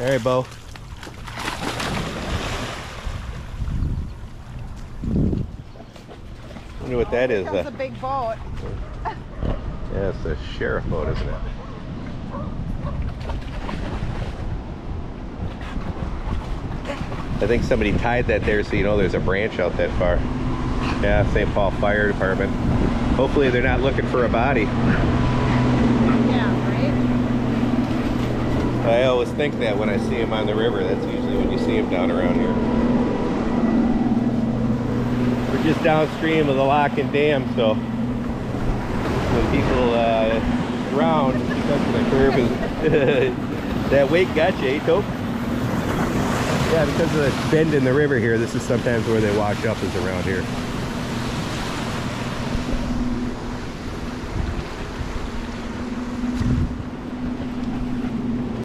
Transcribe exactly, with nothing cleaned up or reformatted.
All right, Bo. Wonder what that is. That's a big boat. Yeah, it's a sheriff boat, isn't it? I think somebody tied that there so you know there's a branch out that far. Yeah, Saint Paul Fire Department. Hopefully they're not looking for a body. Yeah, right? I always think that when I see them on the river. That's usually when you see them down around here. We're just downstream of the Lycan Dam, so when people uh, drown because of the curve, is that weight got you, eh, Tope? Yeah, because of the bend in the river here, this is sometimes where they wash up, is around here.